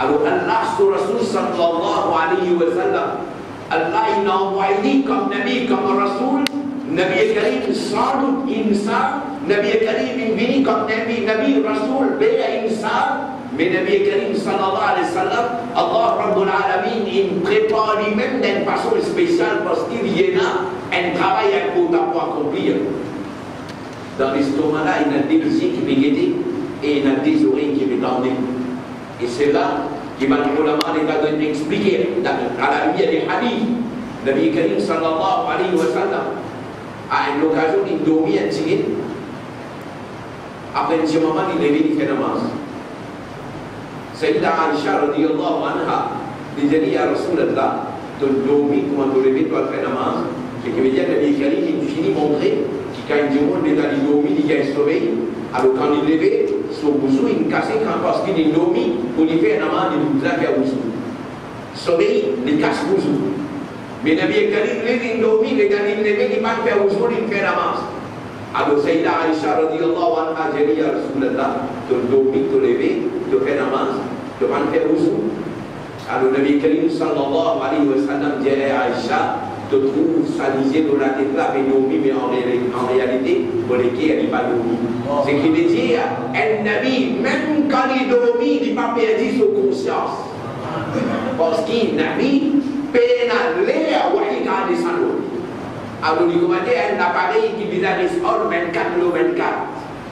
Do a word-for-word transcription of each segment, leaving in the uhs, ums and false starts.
Alors Allah sur Rasul sallallahu alayhi wa sallam, Allah il a envoyé comme Nabi, comme Rasul, Nabi Karim sans doute insan, Nabi Karim il vient comme Nabi, Nabi Rasul, béa insan, mais Nabi Karim sallallahu alayhi wa sallam, Allah Rabbul Alamin, il prépare lui-même d'une façon spéciale parce qu'il y a un travail à accomplir. Dans l'estomac-là, il y a des yeux qui vont guider et il y a des oreilles qui vont tendre. Et c'est là que les ulama ont expliqué à la lumière des hadiths. Nabi Karim sallallahu alayhi wa sallam a une occasion de dormir un petit. Après un petit moment, il est venu faire namaz. Sayyida Aisha radiyallahu anha dit ya Rasulallah, tu dormis comment tu lever, tu vas faire namaz. Ce qui veut dire que Nabi Karim il finit montrer que quand il dit monde est allé dormir, il y a un sommeil. Alors quand il levait, son bousou il cassait quand parce qu'il est dormi, pour lui faire namaz, il nous a fait bousou. Sommeil, il casse bousou. Mais Nabi Karim il dormi, il levait, il va faire bousou, il fait namaz. Alors Sayyida Aisha radiyallahu anha dit ya Rasulallah, tu dormis, tu lever, tu fais namaz, tu vas faire bousou. Alors Nabi Karim sallallahu alayhi wa sallam dit à Aisha, tu trouves ça disait dans la tête là, mais dormi, mais en, en réalité, pour lesquels elle n'est pas dormi. Ce qui veut dire, un Nabi, même quand il dormi, il n'est pas perdu sa conscience. Parce qu'un Nabi, pénalé à Wahika de Salou. Alors il commandait un appareil qui visualise all vingt-quatre sur vingt-quatre.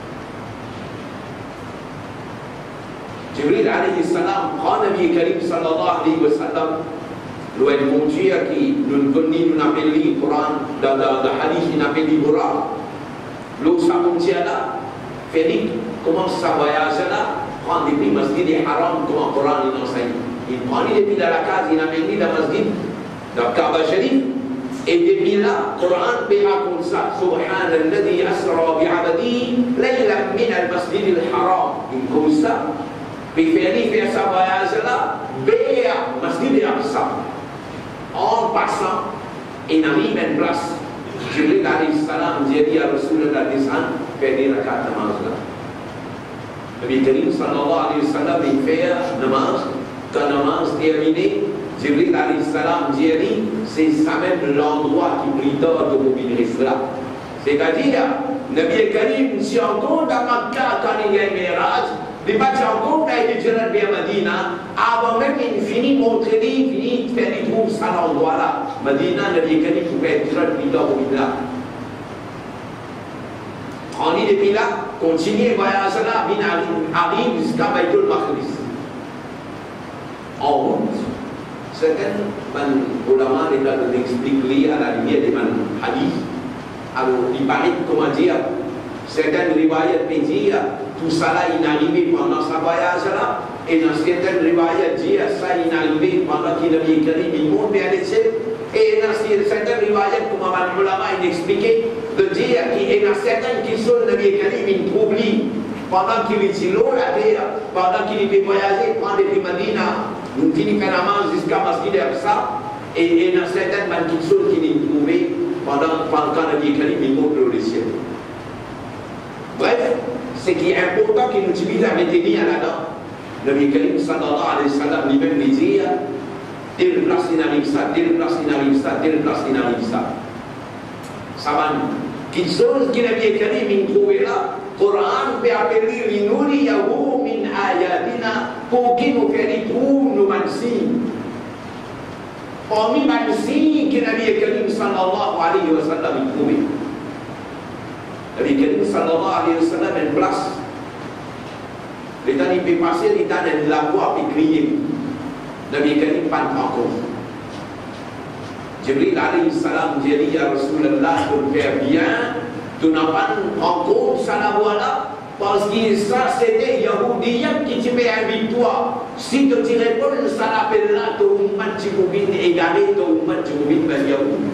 Jibril alayhi salam prend Nabi Karim sallallahu alayhi wa sallam. Nous avons dit que nous venons appelle le Coran, dans le hadith, nous appelle le Coran. Nous savons là, Félix commence sa voyage là, prend depuis le masjid des haram, comme le Coran il enseigne. Il prend depuis dans la case, il amène dans le masjid, dans le Kaaba Sharif, et depuis là, le Coran peut raconter ça. Subhan alladhi asra bi'abadi, layla min al-masjid al-haram. Il comme ça. Puis Félix fait sa voyage là, vers le masjid al-Aqsa. En passant, il arrive à une place. Jibril alayhi salam dit à Rasulullah descend, fait des rakats namaz là. Nabi Karim sallallahu alayhi wa sallam il fait namaz. Quand namaz terminé, Jibril alayhi salam dit c'est ça même l'endroit qui prie d'or de Moubin là. C'est-à-dire, Nabi Karim si on compte à Makkah quand il y a un mirage, il va se rendre compte qu'il est déjà bien Medina, avant même qu'il finit montrer, il finit de faire des trouves à l'endroit là. Medina, Nabi Karim pouvait être déjà plus d'or au là. On est depuis là, continue le voyage là, il arrive jusqu'à Baytul Maqdis. En route, certains ulama expliquent à la lumière des hadiths. Alors, il paraît, comment dire, certaines riwayat peut dire, tout ça là, il est arrivé pendant sa voyage là, et dans certaines riwayat dire, ça il est arrivé pendant qu'il avait écrit, il monte vers les cieux, et dans certaines riwayat, comme Amal Ulama il expliquait, de dire qu'il y a certaines qui sont de l'écrit, il trouve pendant qu'il est sur l'eau, la terre, pendant qu'il était voyagé, prendre depuis Medina, nous finissons faire la main jusqu'à Masjid al-Aqsa, et dans certaines qui sont qui l'ont trouvé, pendant quand Nabi Karim il monte le ciel. Bref, ce qui est important qu'il nous utilise à maintenir là-dedans, Nabi Karim sallallahu alayhi wa sallam lui-même lui dit, telle place il arrive ça, telle place il arrive ça, telle place il arrive ça. Ça va nous. Quelque chose que Nabi Karim il trouve là, Coran peut appeler l'inuri yahu min ayatina pour qu'il nous fait des trous, nous mansignes. Parmi les signes que Nabi Karim sallallahu alayhi wa sallam a trouvé. Nabi Karim sallallahu alayhi wa sallam a une place. Le temps il peut passer, le temps il la voix et crier. Nabi Karim pas de rencontre. Jibril alayhi salam dit à Rasulallah pour faire bien, tu n'as pas de rencontre, ça la voix là. Parce que ça c'était Yahoudien qui te met à victoire. Si tu te réponds, ça l'appelle là, ton ummat tu peux égaler, ton ummat tu peux bien Yahoud.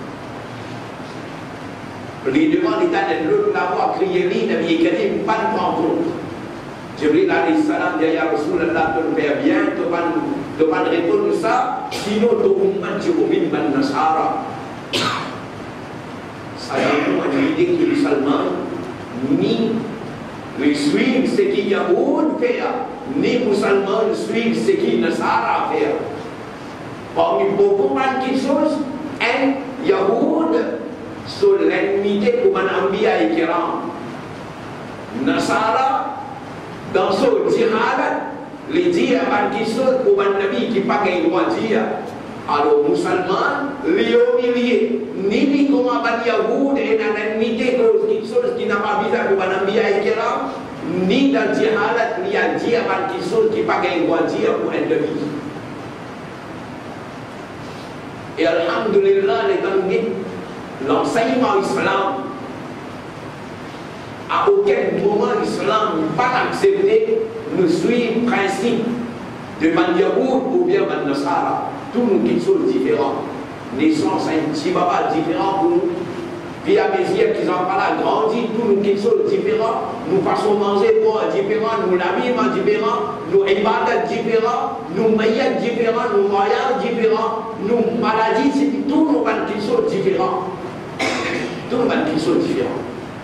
Les demande l'état de l'autre l'avoir crié, lui, Nabi Karim, pas de rencontre. Jibril alayhi salam dit à Rasulallah, tu fais bien, tu ne vas pas répondre ça, sinon ton ummat tu peux bien Nasara. Ça dépend de l'idée que les musulmans ni Ils suivent ce qu'il Yahoud fait, ni musulmans suivent ce qu'il Nasara fait. Parmi beaucoup de choses, un Yahoud sur l'ennemi pour un Ambiya et Kiram. Nasara, dans ce djihad, les dire à qui sont pour un Nabi qui pas qu'il doit dire. Alors, musulmans, les humiliés, ni les comme un Yahoud et un ennemi quelque chose qui n'a pas visé pour un Ambiya et Kiram, ni dans le djihad, il y a dire à qui sont qui pas qu'il doit dire pour un Nabi. Et alhamdulillah, les amis, l'enseignement islam, à aucun moment l'islam n'a pas accepté de suivre le principe de Man Yahoud ou bien Man Nasara. Tous nous qui sommes différents. Naissance, un petit baba différent pour nous. Puis à mesure qu'ils ont pas là grandi, tous nous qui sommes différents, nous passons manger pour différents, nous l'habillement différent, nous ibadat différents, nous meilleurs différents, nous voyages différents, nous maladies, c'est tous nos gens qui sont différents. Tous nos gens qui sont différents.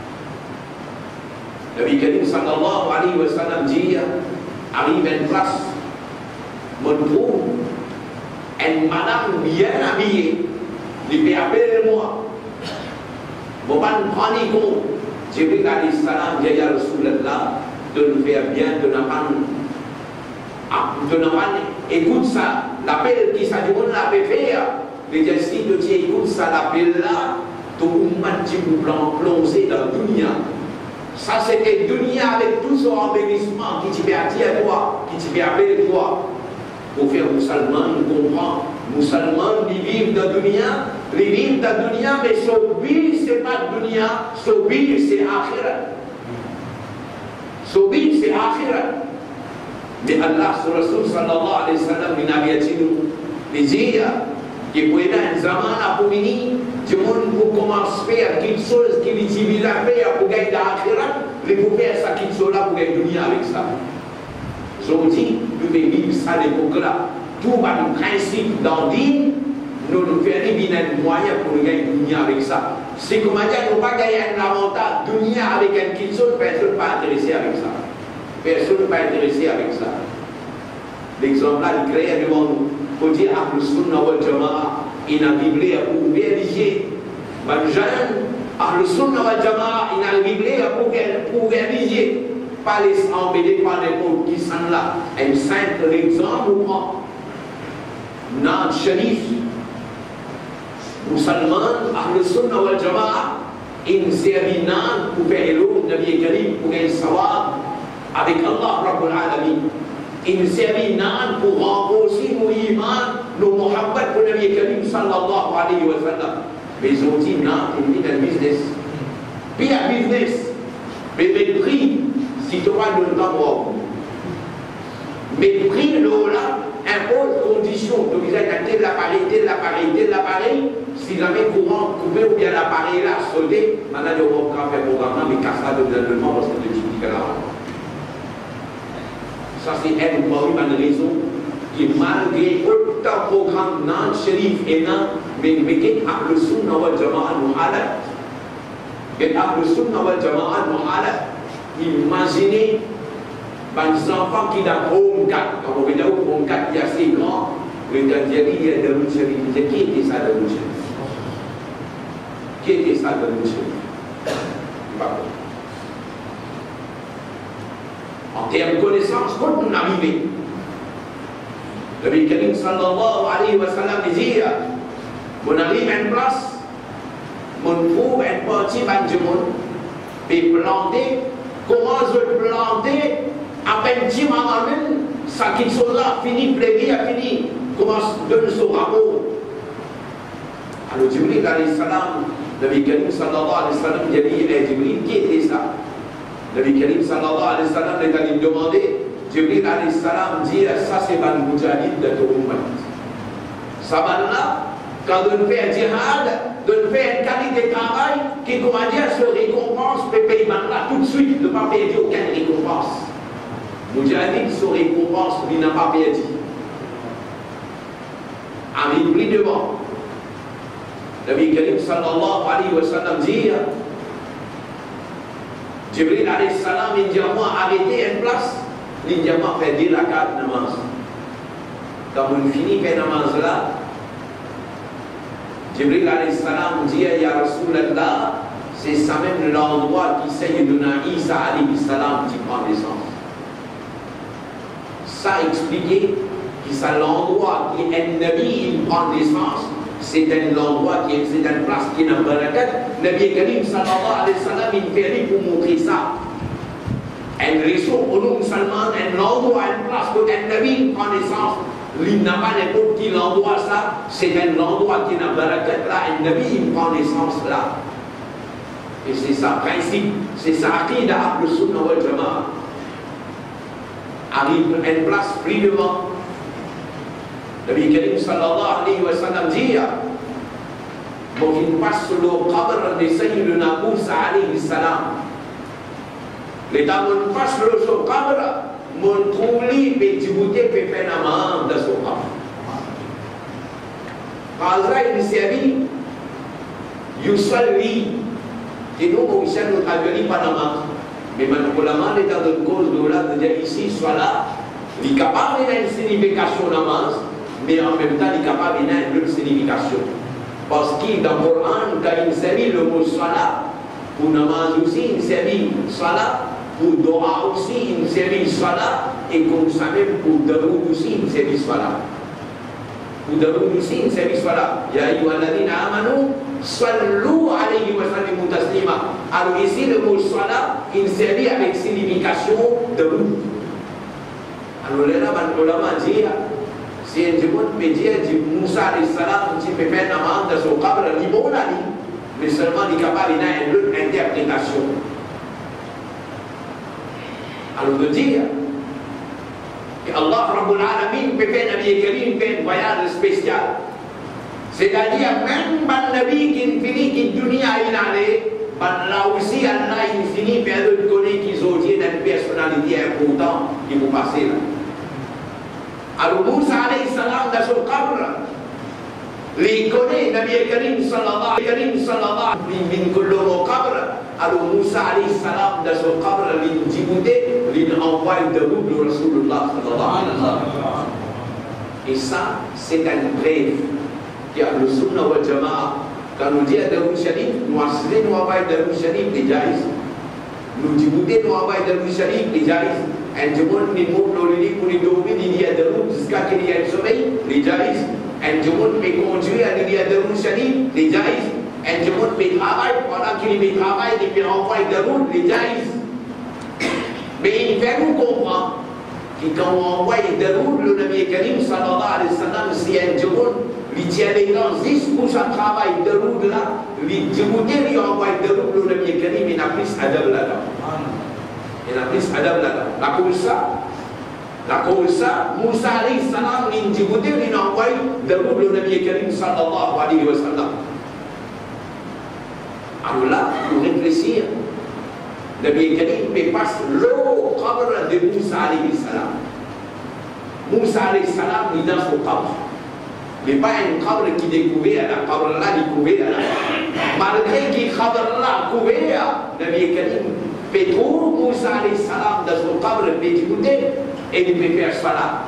Nabi Karim sallallahu alayhi wa sallam dit, arrive à une place, mon trouve une madame bien habillée, il peut appeler moi. Vous ne prenez compte, Jibril alayhi salam dit à Rasulullah de nous faire bien, de ne pas, de ne pas, écoute ça, l'appel qui ça du monde l'a fait faire, les gestes de Dieu, écoute ça, l'appel là, tout le monde qui vous plongez dans le dunya. Ça c'était dunya avec tout son embellissement qui te fait attirer toi, qui te fait appeler toi. Pour faire musulman, nous comprenons. Musulmans, ils vivent dans le dunya, ils vivent dans le dunya, mais son but, ce n'est pas le dunya, son but, c'est akhirat. Son but, c'est akhirat. Mais Allah, sur Rasul sallallahu alayhi wa sallam, il avait dit nous, les dire, qu'il pouvait dans un zaman à venir, du monde pour commencer à faire quelque chose qui est civil à faire pour gagner l'akhirat, les pour faire ça, quelque chose là pour gagner le dunya avec ça. J'ai dit, nous devons vivre ça à l'époque-là. Tout va le principe d'Andine, nous nous faisons un moyen pour gagner le dunya avec ça. C'est comme dire, nous ne pas gagner un avantage dunya avec un quelque chose, personne ne va intéresser avec ça. Personne ne va intéresser avec ça. L'exemple là, il crée devant nous. Il faut dire, Ahlus Sunnah wal Jama'a, il a vibré pour vérifier. Les jeunes, Ahlus Sunnah wal Jama'a, il a vibré pour vérifier. Pas les embêter par n'importe qui sont là. Un simple exemple ou pas. Nad Sharif, musulman, Ahlus Sunnah wal Jama'a, il servit Nad pour faire l'eau, Nabi Karim, pour gagner le savoir avec Allah Rabbul Alamin. Il servit Nad pour renforcer nos imans, nos muhabbat pour Nabi Karim sallallahu alayhi wa sallam. Mais ils ont dit Nad, il est dans le business. Puis un business, mais le prix. Si tu vas le temps, mais prix l'eau là impose condition. Donc, vous avez tel l'appareil, tel l'appareil, tel l'appareil. Si jamais courant coupé ou bien l'appareil là sauté, maintenant il va faire programme, mais casse ça de gouvernement parce que tu dis que là. Ça, c'est une bonne raison qui, malgré autant de programmes, non, shérif et non, mais qui a le Sunnah wal Jama'a nous halat. Qui a le Sunnah wal Jama'a nous halat. Imaginez les enfants qui ont home quatre, quand on veut dire home quatre, il y a assez grand, le dernier il y a de l'oucheri. Qui était ça de l'oucheri? Qui était ça de l'oucheri? En termes de connaissance, quand on arrive, le Nabi Karim sallallahu alayhi wa sallam dit, on arrive à une place, on trouve une partie du monde, et planté. Comment je planter à peine dix mois même, ça qui sont là, fini, plébé, a fini. Comment donne son rapport? Alors Jibril alayhi salam, Nabi Karim sallallahu alayhi wa sallam, il a dit, eh Jibril, qui était ça? Nabi Karim sallallahu alayhi wa sallam, il a dit, demandé, Jibril alayhi salam dit, ça c'est ban mujahid de ton ummat. Ça ban là, quand on fait un djihad, de faire une qualité de travail qui, comment dire, se récompense, peut payer là tout de suite, ne pas payer aucune récompense. Moudjahid se récompense, il n'a pas perdu. Arrive pris devant. Nabi Karim sallallahu alayhi wa sallam dit, Jibril alayhi salam, il dit à moi, arrêtez une place. Il dit à moi, faites deux rakat namaz. Quand on finit fait namaz là, Jibril alayhi salam dit, Ya Rasulallah, c'est ça même l'endroit qui Sayyiduna Isa alayhi salam qui prend naissance. Ça expliqué que c'est l'endroit qui est Nabi, il prend naissance, c'est un endroit qui est, c'est une place qui est dans barakat. Nabi Karim sallallahu alayhi wa sallam, il fait pour montrer ça. Un réseau pour nous musulmans, un endroit, une place où un Nabi prend naissance. Il n'a pas n'importe qui l'endroit ça, c'est un endroit qui est dans barakat là, un Nabi il prend naissance là. Et c'est ça principe, c'est ça aqida Ahl Sunnah wal Jama'a. Arrive à une place plus devant. Nabi Karim sallallahu alayhi wa sallam dit, quand il passe sur le qabr de Sayyidina Moussa alayhi salam, l'état où il passe sur le qabr, mon trouvli peut débouter peut faire un amant dans son qabr. Quand il s'est dit, Yusalli, et nous, on s'est nous traduit par namaz. Mais maintenant, l'état de cause de là, de dire ici, soit là, il est capable d'une signification namaz, mais en même temps, il est capable d'une autre signification. Parce que dans le Coran, quand il s'agit le mot salat, pour namaz aussi, il s'agit salat, pour doha aussi, il s'agit salat, et comme ça même pour daroud aussi, il s'agit salat. Pour daroud aussi, il s'agit salat. Ya ayyuhalladhina amanu, sallu alayhi wa sallimu taslima. Alors ici, le mot salat, il s'agit avec signification daroud. Alors là, on l'a dit, si un monde peut dire Moussa alayhi salam, tu peux faire un amant dans son qabr, il est bon là, mais seulement il est capable d'une autre interprétation. Alors de dire que Allah Rabbul Alamin peut faire Nabi Karim fait un voyage spécial. C'est-à-dire même un Nabi qui finit qui dunia il allait, là aussi Allah il finit par le donner qu'ils ont dit d'une personnalité importante qui vont passer là. Alors Moussa alayhi salam dans son qabr, les connaît Nabi Karim sallallahu alayhi wa sallam min kullu qabr. Alors Moussa alayhi salam dans son qabr, il dit il envoie de route le Rasulullah sallallahu alayhi wa sallam. Et ça, c'est un bref qui a le Sunnah wal Jama'a. Quand nous disons Darul Sharif, nous assurons nous envoyer Darul Sharif les jaïs. Nous disons nous envoyer Darul Sharif les jaïs. Un monde qui monte dans le lit pour les dormir, il y a de route jusqu'à qu'il y ait le sommeil, les jaïs. Un monde qui conduit à l'idée de Darul Sharif, les jaïs. Un monde qui travaille pendant qu'il y travaille, il peut envoyer de route, les jaïs. Mais il fait nous comprendre que quand on envoie de route, le Nabi Karim sallallahu alayhi wa sallam, si un monde il tient les grands dix pour son travail de route là, il dit il envoie de route, le Nabi Karim, il a plus adab là-dedans. Il a plus adab là-dedans. La Koulsa, la Koulsa, Moussa alayhi salam, il dit il envoie de route, le Nabi Karim sallallahu alayhi wa sallam. Alors là, pour réfléchir, Nabi Karim passe l'eau qabr de Moussa alayhi salam. Moussa alayhi salam, il est dans son qabr. Mais pas un qabr qui découvert, la qabr là découvert. Malgré qu'il qabr là couvert, Nabi Karim fait trouver Moussa alayhi salam dans son qabr, il peut écouter et il peut faire salat.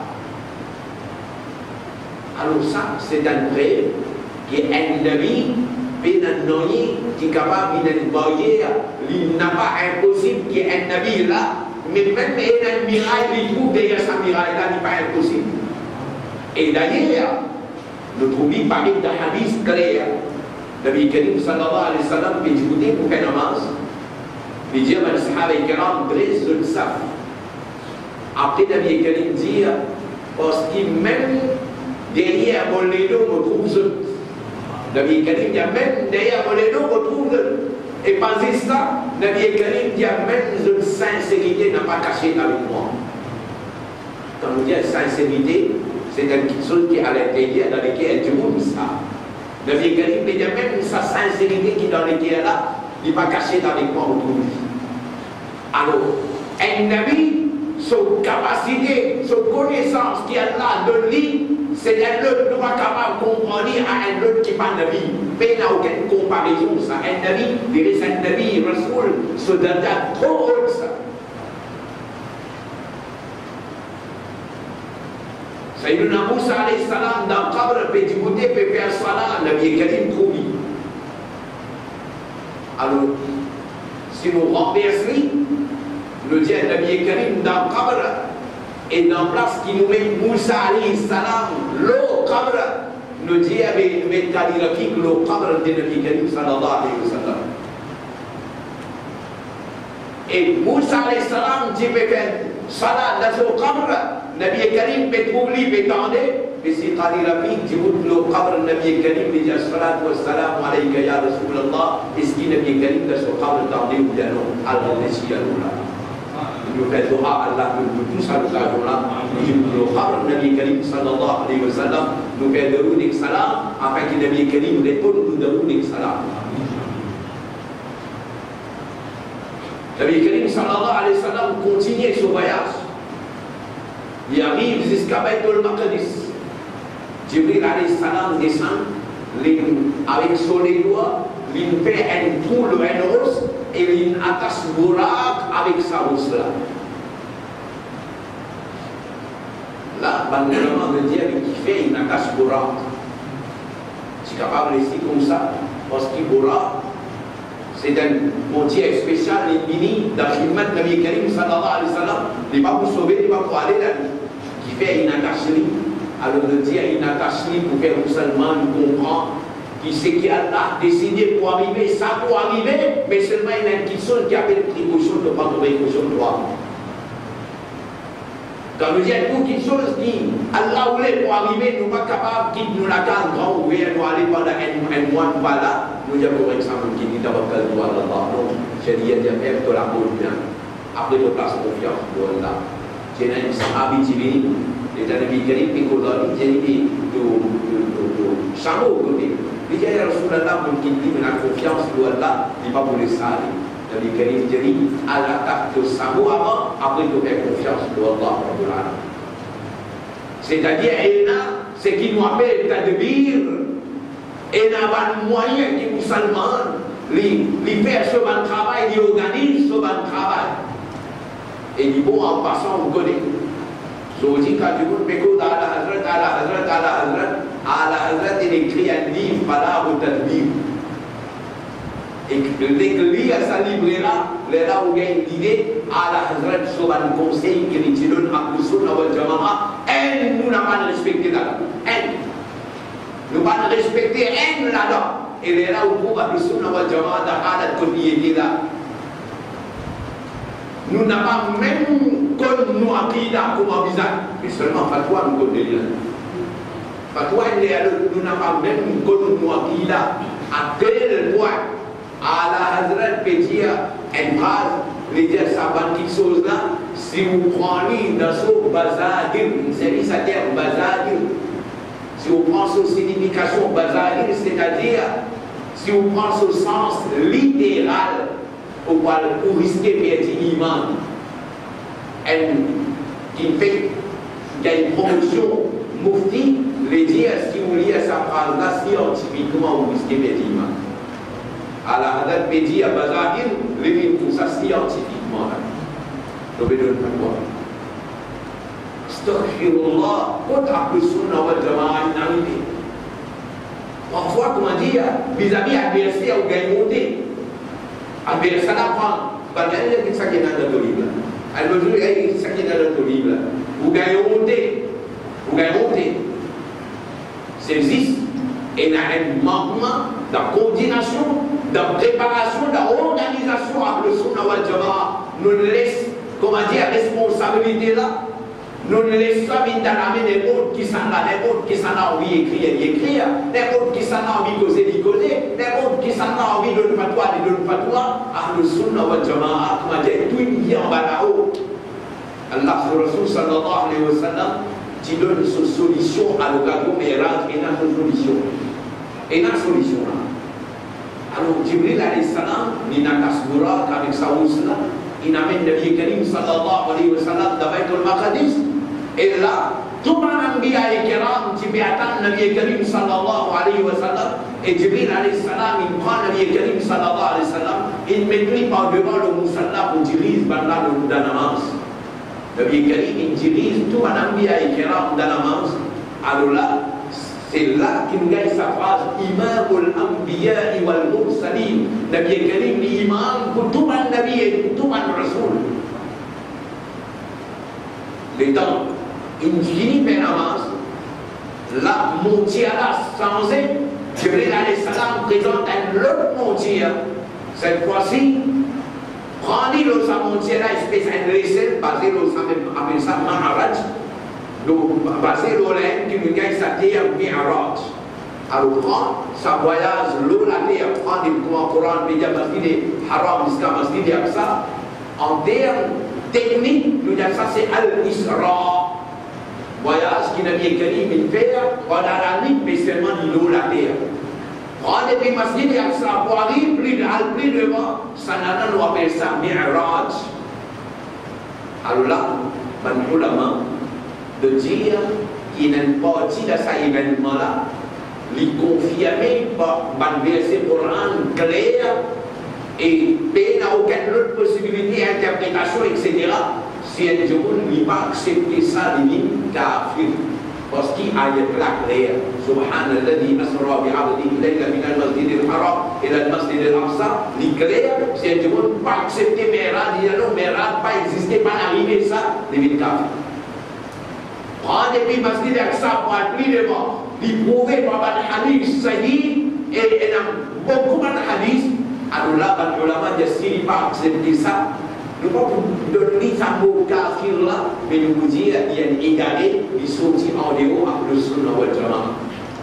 Alors ça, c'est un vrai qui est un Nabi. Qui est capable de voyer, il n'a pas impossible qu'il y ait un Nabi là, mais même il y a un miracle, il trouve derrière sa miracle là, il n'est pas impossible. Et d'ailleurs, nous trouvons parmi des hadiths clairs. Nabi Karim sallallahu alayhi wa sallam peut écouter pour faire namaz. Il dit à Sahaba Kiram, dresse le saf. Après Nabi Karim dit, parce que même derrière mon lédo, on trouve ce. Nabi Karim dit même derrière mon lédo, on trouve et pas ça, Nabi Karim dit même une sincérité n'a pas caché avec moi. Quand on dit sincérité, c'est quelque chose qui est à l'intérieur dans lequel du monde ça. Nabi Karim dit même sa sincérité qui est dans lequel là, il n'est pas caché avec moi aujourd'hui. Alors, un Nabi, son capacité, son connaissance qui est là de lui, c'est un autre, nous pas capable de comprendre à un autre qui parle de vie. Mais il n'y a aucune comparaison, ça. Un Nabi, il est un Nabi, Rasoul, ce date trop haut, ça. Sayyidina Moussa alayhi salam dans le Qabr, petit côté, peut faire salat, Nabi Karim trouve. Alors, si nous renversons, nous disons Nabi Karim dans le Qabr, et dans la place qui nous met Moussa alayhi salam, le Qabr, nous disons avec le Kalirafiq, le Qabr de Nabi Karim sallallahu alayhi wa sallam. Et Moussa alayhi salam, tu peux faire salat dans ce Qabr, Nabi Karim peut trouver, peut tendre, et si Kalirafiq, tu peux le Qabr, Nabi Karim, il dit salatu wa salam alayka ya Rasulallah, est-ce qu'il Nabi Karim dans ce Qabr tendre ou bien non? Allah ne s'y alloue là. Nous faisons doha Allah nous tous à l'occasion-là. Nous avons Nabi Karim sallallahu alayhi wa sallam, nous faisons des salam, afin que Nabi Karim réponde, nous donnons des salam. Nabi Karim sallallahu alayhi wa sallam continue son voyage. Il arrive jusqu'à Baytul Maqdis. Jibril alayhi salam descend avec son doigts, il fait un trou, un os, et il attache Bourak avec sa hausse là. Là, le de Dieu qui fait, il attache Bourak. C'est capable de laisser comme ça, parce que Bourak, c'est un pontier spécial, il mini, dans le film de Nabi Karim sallallahu alayhi wa sallam, il n'est pas pour sauver, il n'est pas pour aller là, qui fait une attache. Alors le Dieu, il attache pour faire musulman, il comprend. Qui sait qu'Allah a décidé pour arriver, ça pour arriver, mais seulement il y a une question qui appelle précaution de prendre précaution de toi. Quand nous disons quelque chose qui, Allah voulait pour arriver, nous ne sommes pas capables de nous la garde grand ouvert, nous aller pendant un mois, nous là, nous disons par exemple qui dit d'abord qu'elle doit Allah. Non, j'ai dit, il y a des de la bonne bien. Après, nous place confiance pour Allah. J'ai dit, c'est habitué, les amis qui disent, mais qu'on a dit, j'ai dit, de chameau côté. Il dit à Rasulallah, qui dit que la confiance de Allah, il ne va pas pour les saler. Nabi Karim dit, à l'attaque de Samo avant, après de faire confiance de Allah. C'est-à-dire, c'est qui nous appelle Tadbir, et n'a pas de moyen qui nous salman, il fait ce bon travail, il organise ce bon travail. Et il dit, bon, en passant, on connaît. Je vous dis, quand tu veux, mais quand à la Hazrat, à la Hazrat, à la Hazrat, à la Hazrat, il écrit un livre, Fala ou Tadbir. Et dès que lui a sa livre-là, là où il y a une idée, à la Hazrat, sur un conseil qui lui donne à Koussouna ou Jama'a, elle, nous n'a pas respecté là-dedans. Elle. Nous pas respecté elle là-dedans. Et là où pour Koussouna ou Jama'a, dans la communauté là. Nous n'avons pas même comme nous Aqida comme un visage, mais seulement Fatwa nous connaît. Fatwa, nous n'avons pas même comme nous Aqida. À quel point à la Hazrat peut dire une phrase, les dire ça va quelque chose là, si vous prenez dans ce bazadir, c'est ça terme bazadir, si vous prenez sa signification bazadir, c'est-à-dire si vous prenez ce sens littéral, pour risquer de perdre l'imam, qui fait qu'il y a une promotion moufti, les dire si vous lisez sa phrase là, scientifiquement vous risquez de perdre l'imam. À la Hadat Pédi, à Bazahir, les tout ça scientifiquement. Je vais donner un point. Astaghfirullah, quand après Sunna wa Jama'a est arrivé. Parfois, comment dire, vis-à-vis adversaire ou gagne monté. Adversaire apprend. Parce qu'il y a ça qui est dans le livre. Alors, il y a ça qui est dans le livre. Vous gagnez monté. Vous gagnez monté. C'est existe. Et il y a un manquement de coordination, de préparation, d'organisation avec le Sunna wal Jama'a. Nous ne laissons, comment dire, responsabilité là. Nous ne laissons pas dans la main des autres qui s'en a, des autres qui s'en a envie d'écrire, d'écrire, des autres qui s'en a envie de causer, de causer, des autres qui s'en a envie de le fatwa, de le fatwa. Avec le Sunna wal Jama'a, comment dire, tout est bien en bas là-haut. Allah, le Rasul sallallahu alayhi wa sallam, qui donne une solution à l'occasion, mais il rentre et dans une solution. Et dans la solution là. Alors, Jibril alayhi salam, il n'a qu'à se bourrer avec sa housse là, il amène Nabi Karim sallallahu alayhi wa sallam dans Baytul Maqdis. Et là, tout le monde a dit à Kiram, Nabi Karim sallallahu alayhi wa sallam, et Jibril alayhi salam, il prend Nabi Karim sallallahu alayhi wa sallam, il met par devant le musalla pour dirige banda le namaz. Nabi Karim, il dirige tout un ambiya et kiram dans la namaz. Alors là, c'est là qu'il gagne sa phrase Imamul Anbiya wal Mursalin. Nabi Karim, l'imam pour tout un Nabi et pour tout un Rasoul. Les temps, il finit par namaz. La montiala changé, Jibril alayhi salam présente un autre montia. Cette fois-ci, prendre le montiala espèce un récit basé sur appelle ça Maharaj. Donc basé sur l'aide qui nous gagne sa terre Mi'raj. Alors prend sa voyage l'eau la terre, prend le Coran, média masjid Haram jusqu'à masjid Aqsa. En termes techniques, nous disons ça c'est Al-Isra. Voyage qui n'a bien Karim il fait pendant la nuit, mais seulement l'eau la terre. Prends depuis masjid Aqsa pour aller plus de plus devant, ça n'a pas appelle ça Mi'raj. Alors là, ben ulama de dire qu'il n'a pas dit de cet événement-là, lui confirmer par un verset Coran clair et il n'a aucune autre possibilité d'interprétation, et cetera. Si un jour il n'a pas accepté ça, il dit kafir. Parce qu'il y a la claire. Subhanalladhi asra bi'abdihi ilayka min al-masjid al-haram ila al-masjid al-aqsa. Il clair. Si un jour il n'a pas accepté Mérad, il dit non, Mérad n'a pas existé, pas arrivé ça, il dit kafir. Prends depuis le masjid al-Aqsa pour être plus devant, il prouver par un hadith sahih et il y a beaucoup de hadiths. Alors là, les ulama disent s'il n'a pas accepté ça, nous ne pouvons pas donner ça mot kafir là, mais nous vous dire qu'il y a une égaré, il sortit en dehors avec le sunnah wal jama'a.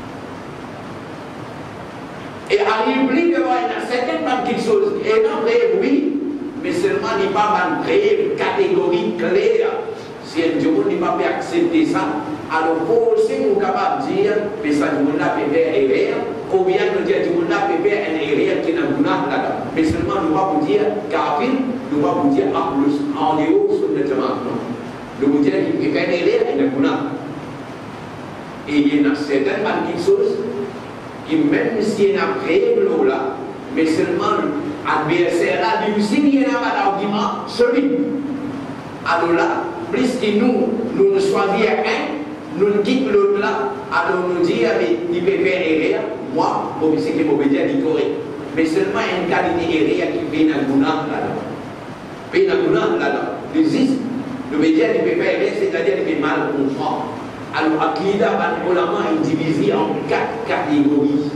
Et arrive plus devant une certaine quelque chose, et non, oui, mais seulement il n'y a pas une vraie catégorie claire. Si un jour n'est pas pu accepter ça, alors pour aussi nous sommes capables de dire que ça nous a fait faire erreur, ou bien nous dire que nous a fait faire une erreur qui n'a pas là-dedans. Mais seulement nous ne pouvons pas dire kafir, nous ne pouvons pas dire en dehors sur le jamaat. Nous pouvons dire qu'il fait une erreur et il n'a pas. Et il y a certainement quelque chose qui, même s'il y a une règle là, mais seulement l'adversaire là, lui aussi, il y a un argument solide. Alors là, plus que nous, nous nous choisissons un, nous quittons l'autre là, alors nous disons, il peut faire erreur, moi, c'est que je vais dire qu'il correct. Mais seulement une qualité erreur qui fait un gounat là-dedans. Fait un gounat là-dedans. Il existe. Le média, il peut faire erreur, c'est-à-dire qu'il fait mal comprendre. Alors, Akida, le ulama est divisé en quatre catégories.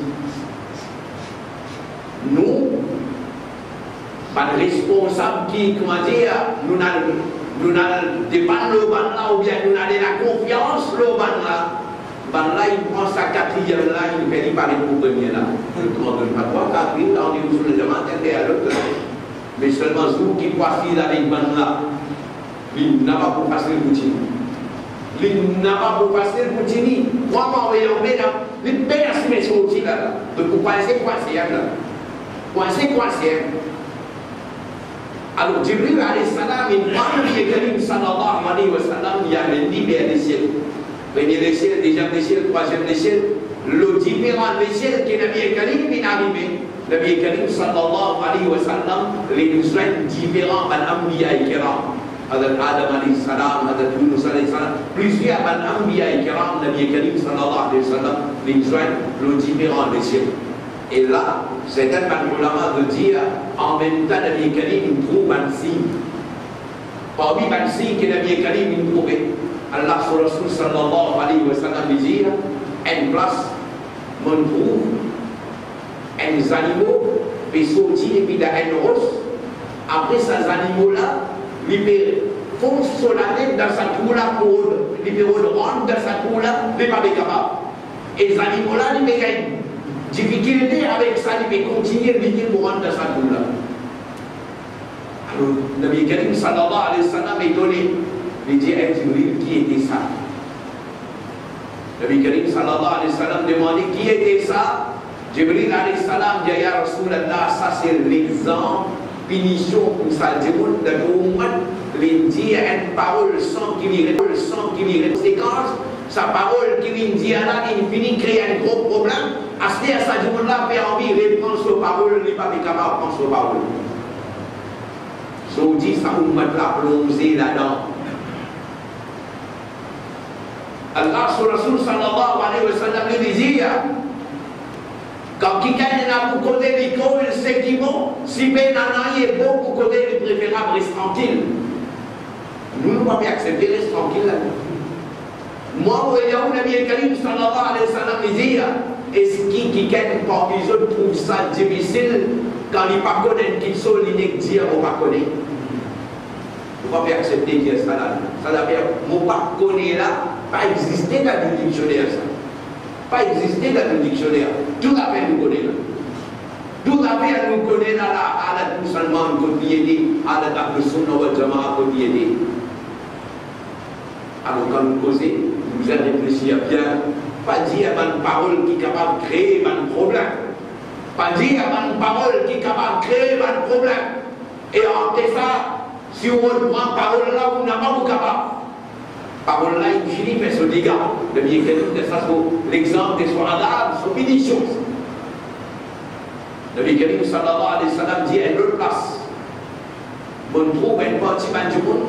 Nous, les responsables qui, comment dire, nous n'avons nous n'avons pas le ban là, ou bien nous avons la confiance le ban là. Ban là, il prend sa quatrième là, il fait parler pour premier là. Je ne demande pas trois, quatrième, là, on est sur le demande, et à l'autre. Mais seulement vous qui passez avec ban là, il n'a pas pour passer le boutini. Il n'a pas pour passer le boutini. Moi, je vais enlever là, il paye à ce que je suis là. Donc, vous pensez quoi c'est là? Pensez quoi c'est? Alors, Jibril alayhi salam, il parle de Karim sallallahu alayhi wa sallam, il y a une dizaine d'échelles. Première échelle, deuxième échelle, troisième échelle. Le différent d'échelle qui est Nabi Karim est arrivé. Nabi Karim sallallahu alayhi wa sallam, les besoins différents, al-Anbiya et Kiram. Hadrat Adam alayhi salam, Hadrat Yunus alayhi salam, plusieurs al-Anbiya et Kiram, Nabi Karim sallallahu alayhi wa sallam, les besoins, le différent d'échelle. Et là, c'est un ulama de dire en même temps Nabi Karim trouve un signe. Parmi les signes que Nabi Karim trouve, Allah sur Rasul sallallahu alayhi wa sallam dit une place, on trouve des animaux, puis sortir et puis dans une roche. Après ces animaux-là, ils foncent sur la tête dans sa trou-là pour ils rentrent dans sa trou-là, ils ne sont pas capables. Et les animaux-là, ils ont difficulté avec ça, il peut continuer à venir pour rentrer dans sa douleur. Alors, Nabi Karim sallallahu alayhi wa sallam est donné, il dit à Jibril qui était ça. Nabi Karim sallallahu alayhi wa sallam demandait qui était ça. Jibril alayhi salam dit ya Rasulallah, ça c'est l'exemple, punition pour ça. Jibril de Muhammad, il dit une parole sans qu'il y ait conséquence. sa parole qui vient dire là, il finit de créer un gros problème. À ce moment-là, ça dit là, fait envie de reprendre sa parole, il n'est pas capable de prendre sa parole. Si on dit ça, on met la plongée là-dedans. Allah sur Rasul sallallahu alayhi wa sallam le disait, quand quelqu'un n'a pas côté l'école, il sait qu'il bon, si ben nana est bon pour côté, il préférable reste tranquille. Nous ne pouvons pas accepter, reste tranquille là. Moi, il y a un Nabi Karim sallallahu alayhi wa sallam disait, est-ce que quelqu'un parmi les autres trouve ça difficile quand il ne pas connaît qu'il soit l'inec dire ou pas connaître? On ne peut pas accepter dire ça là. Ça veut dire que mon pas connaître là, pas exister dans le dictionnaire ça. Pas exister dans le dictionnaire. Tout à fait nous connaît là. Tout à fait nous connaît là à la musulmane quotidienne, à la table sunna wal jama'a quotidienne. Alors quand nous causons, nous allons réfléchir bien. Pas dire une parole qui est capable de créer un problème. Pas dire une parole qui est capable de créer un problème. Et en ça, si on prend parole là, on n'a pas beaucoup capable. Parole là, il finit par se dégâts. Le bien que ça, c'est l'exemple des soldats, c'est une chose. Le bien que sallallahu alayhi wa sallam dit à une autre place. On trouve un petit man du monde.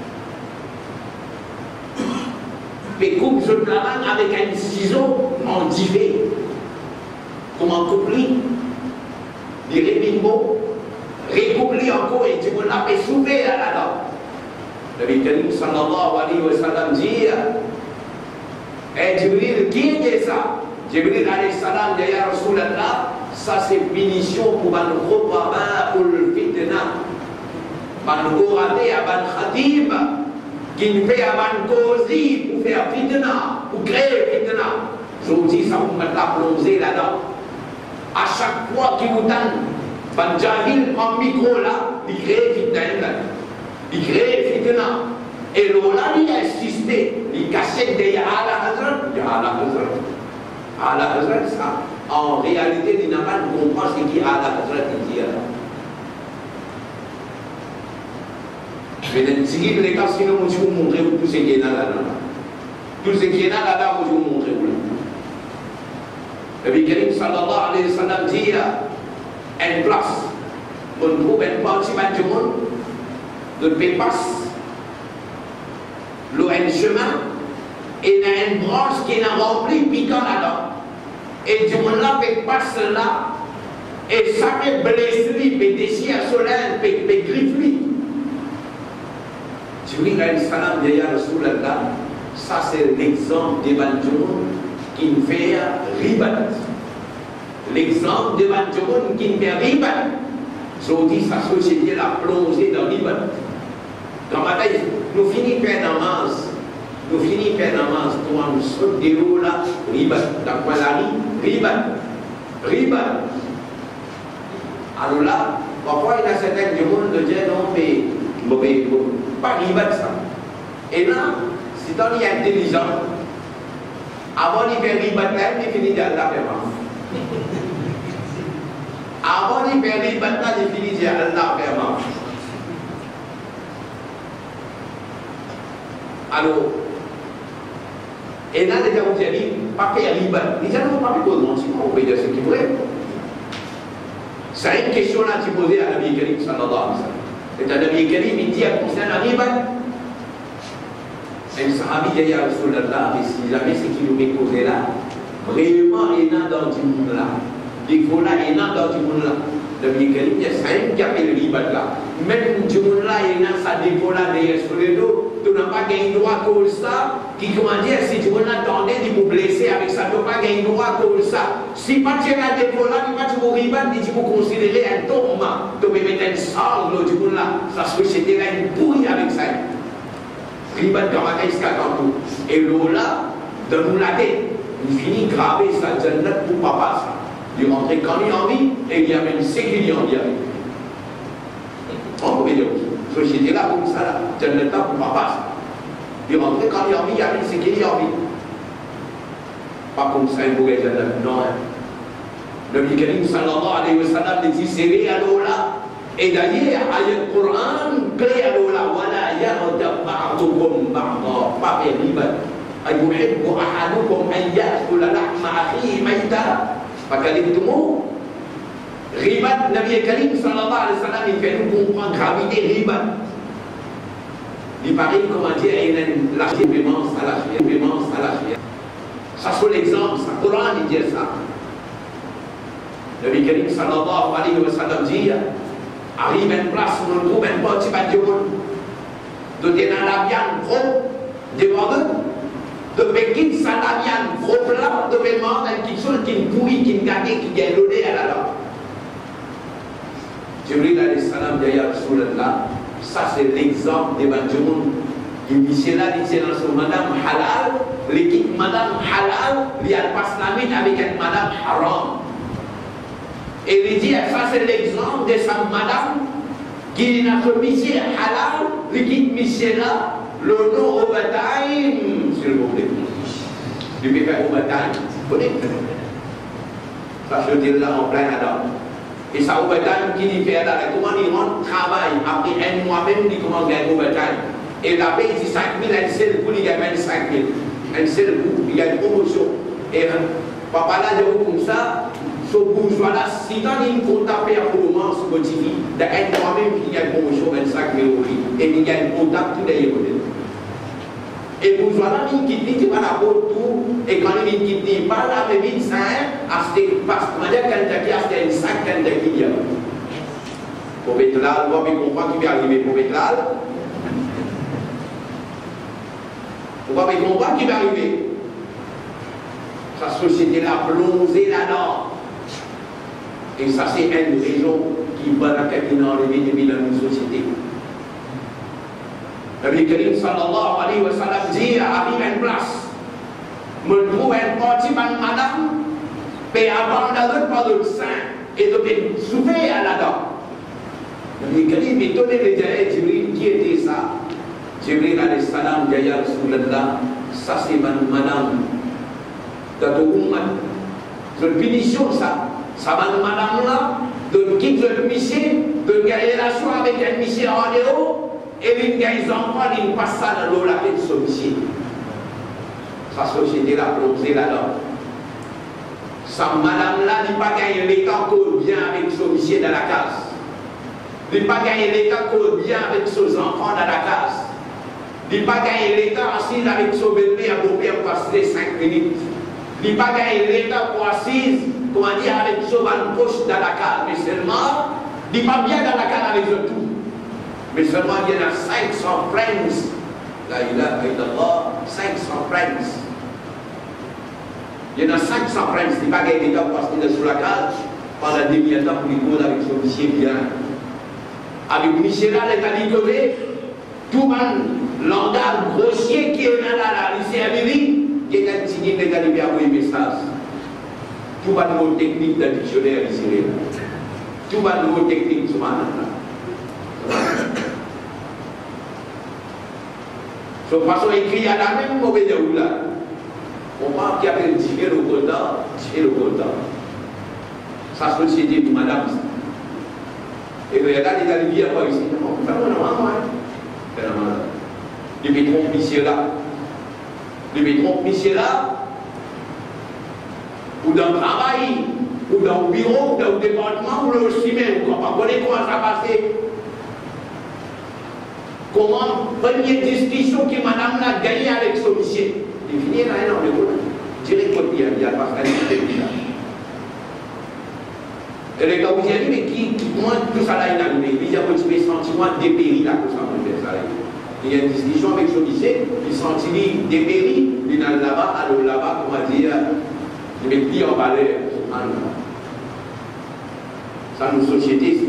Mais coupe je la main avec un ciseau en divé. Comment couper? Les rébimbo, recoupler encore et tu m'en as fait soulever là-dedans. Le Karim sallallahu alayhi wa sallam dit, et Jibril, qui est ça? Jibril alayhi salam dit, ya Rasulallah, ça c'est punition pour un repas pour le fitna. Man gourate à ban khatib, qui ne fait à ban causi pour faire fitna, pour créer fitna. Je vous dis, ça vous met la plongée là-dedans. À chaque fois qu'il vous donne, ban jahil en micro là, il crée fitna. Il crée fitna. Et là, il a insisté, il cachait des Ala Hazrat, Ala Hazrat. Ala Hazrat, ça, en réalité, il n'a pas de comprendre ce qui est Ala Hazrat, il dit là. Je vais te dire les cas, sinon, je vais vous montrer tout ce qui est là là-dedans. Tout ce qui est là là-dedans, je vais vous montrer. Le Karim sallallahu alayhi wa sallam dit, une place, on trouve un bâtiment du monde, de pépasse, l'eau un chemin, et il y a une branche qui est remplie piquant là-dedans. Et du monde là, pépasse là, et ça peut blesser, peut déchirer à soleil, peut griffer. Jibril alayhi salam dit à Rasulallah, ça c'est l'exemple des Banjoun qui me fait ribat. L'exemple des Banjoun qui me fait ribat. Je vous dis, sa société l'a plongé dans ribat. Dans ma taille, nous finissons par namaz, nous finissons par namaz, quand nous sommes des roues là, ribat. Dans quoi la ribat, ribat. Alors là, parfois il y a certains du monde qui disent non, mais mauvais, pas ribat ça. Et là, si on est intelligent, avant de faire ribat là, il finit de Allah faire mal. Avant de faire ribat là, il finit de Allah faire mal. Alors, et là, les gens ont dit, pas faire ribat. Les gens n'ont pas pu commencer, on peut dire ce qu'ils voulaient. C'est une question là qui posait à Nabi Karim sallallahu alayhi wa sallam. C'est un Nabi Karim, il dit à concernant la ribat. Un sahabi dit à Rasulallah, mais si jamais ce qui nous met causé là, vraiment il y en a dans du monde là. Il faut là, il y en a dans du monde là. Le Nabi Karim, il y a cinq qui appellent le ribat là. Même du monde là, il y en a ça défaut là derrière sur le dos. Tu n'as pas gagné droit comme ça. Qui comment dire, si tu veux l'attendre, il vous blesser avec ça, tu n'as pas gagné droit comme ça. Si pas tu as des défaut là, tu vas vous ribat, tu vas considérer un tourment. Tu peux mettre un sangle du monde là. Ça se fait, c'était là une bouille avec ça. Ribat dans la caisse tout. Et là, de nous la tête, il finit gravé ça, Jannat pour papa ça. Il rentrait quand il a envie, et il y a même ce qu'il y a envie avec. On peut dire, société là comme ça, là, Jannat pour papa ça. Il rentrait quand il a envie, il y a même ce qu'il y a envie. Pas comme ça, il pourrait Jannat, non. Le Karim sallallahu alayhi wa sallam dit, c'est les alors là. Et d'ailleurs, ayat Quran, clé alors là, voilà, yaghdab ba'dukum ba'da, pas faire ribat. ayuhibbu ahadukum an ya'kula lahma akhihi maita fakarihtumu. Ribat, Nabi Karim sallallahu alaihi wasallam il fait nous comprendre gravité ribat. Il paraît comment dire il la véhémence à la chair, véhémence à la chair. Ça c'est l'exemple, ça Coran il dit ça. Nabi Karim sallallahu alaihi wasallam dit arrive une place où on trouve un petit bâtiment de tenir la viande gros devant eux, de Pékin ça la viande gros plat de paiement qui sont qui pourrit, qui gagne, qui gagne l'odeur à la langue. Jibril alayhi salam dit ya Rasulallah, ça c'est l'exemple des bâtiments. Il dit là, il dit dans madame halal, l'équipe madame halal, il y a pas la mine avec une madame haram. Et il dit ça c'est l'exemple de sa madame qui n'a que monsieur halal, l'équipe monsieur là, le nom au bataille, s'il vous plaît. Il peut faire au bataille, vous connaissez? Ça je dis là en plein Adam. Et ça, au bataille, qui dit faire là, comment il rentre, travaille, après un mois même, il commence à gagner au bataille. Et la paix, il dit cinq mille, un seul coup, il gagne vingt-cinq mille. Un seul coup, il y a une promotion. Et papa là, je comme ça, ce bourgeois là, si tant il compte taper à pour le moment, se motive, d'un mois même, il gagne une promotion vingt-cinq mille euros. Et il gagne un contact tout d'ailleurs. Et pour là, il quitte, il va la pour tout, et quand il quitte, il va là, mais vite, ça, parce que quand il y a un sac, quand il y a pour mettre là, on va comprendre qui va arriver pour mettre là. On va comprendre qui va arriver. Sa société là, plongée là-dedans. Et ça, c'est une raison qui va la capitale enlever depuis la société. Nabi Karim sallallahu alaihi wasallam dit arrive à une place, me trouve un petit madame, paie abandonné par le sein et de souffler à la dent. Nabi Karim étonné de dire Jibril qui était ça. Jibril alayhi salam dit ya Rasulallah, ça c'est madame de Ummat. Je finition ça, ça madame là, de quitte le monsieur, de gagner relation avec un monsieur en héros. Et les gars, ils enfants, ils passent ça dans l'eau avec ce monsieur. Sa société l'a plongé là-dedans. Sa madame-là n'a pas gagné l'état qu'on bien avec ce monsieur dans la case. Il n'a pas gagné l'état qu'on bien avec ses enfants dans la case. Il n'a pas gagné l'état assis avec son bébé à bébé pour passer cinq minutes. Il n'a pas gagné l'état pour assise, comment dire, avec son poche dans la case. Mais seulement, il n'est pas bien dans la case avec eux tous. Mais seulement il y en a cinq cents friends. La ilaha illallah, cinq cents friends. Il y en a cinq cents friends. Il n'y a pas gagné d'état parce qu'il est sous la cage. Pendant des milliers de temps pour les cours avec son monsieur bien. Avec Michel là, il est allé tout le langage grossier qui est là, là, lycée à Billy, qui est un petit qui est allé envoyer un message. Tout le mot technique de dictionnaire ici. Tout le mot technique ce matin là. De façon écrite à la même mauvaise là. On parle qui appelle tirer le quota, tirer le quota. Sa société de madame. Et le gars il a dit à quoi ici? Non, non, non, non. Les pétrons missiers là. Les pétrons missiers là. Ou dans le travail, ou dans le bureau, ou dans le département, ou le ciment, ou quand on connaît comment ça passe. Comment, première discussion que madame a gagnée avec son monsieur. Il finit là, non, mais voilà. Direct côté, il y a pas de là. Et les gars, vous avez dit, mais qui, moi, tout ça là, il a arrivé. Il y a un petit sentiment dépéri là, tout ça, ça il y a une discussion avec son monsieur, il sentit dépéri, il est là-bas, alors là-bas, comment dire, il met plus en valeur. Ça, nos sociétés,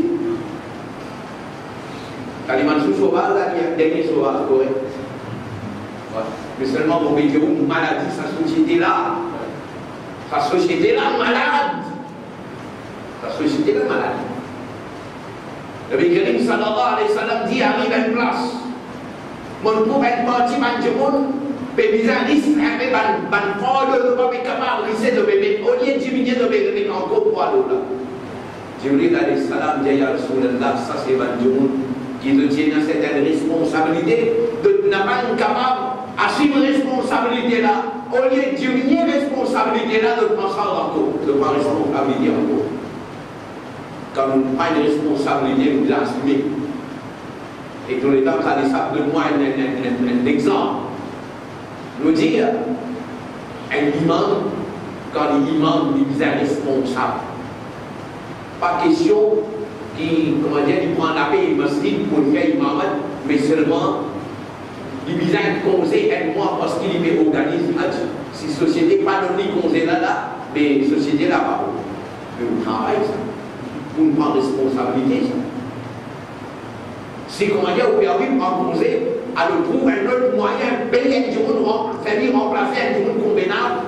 Kalimantan sauvage, là, il y a un dernier sauvage, correct. Mais seulement pour dire une maladie, sa société là, sa société là malade. Sa société là malade. Le Karim sallallahu alayhi wa sallam dit arrive à une place. Mon trouve un petit manjemon, pébisanis, un peu ban fort de pas capable de de bébé, au lieu de diminuer de bébé encore pour aller là. Jibril alayhi salam dit ya Rasulallah, ça c'est manjemon. Qui te tient à cette responsabilité de n'a pas capable d'assumer responsabilité là au lieu de diminuer responsabilité là, de penser encore, de prendre responsabilité encore. Quand on prend une responsabilité, nous l'assumer. Et dans les temps, ça donne-moi un, un, un, un exemple. Nous dire, un imam, quand l'imam est responsable, pas question qui, comment dire, il prend la paix, il masjid pour le faire imam, mais seulement, il vient de causer un mois parce qu'il est organisé. Si la société n'est pas donnée causer là, là, mais la société là, pas. Mais on travaille ça. On prend responsabilité ça. Si, comment dire, vous pouvez proposer, alors trouver un autre moyen, payer un jour, faire remplacer un jour convenable.